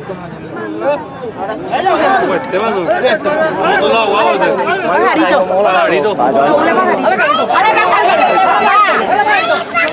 Pues te va a dar. Otro lado, Pajarito. Pajarito. Pajarito.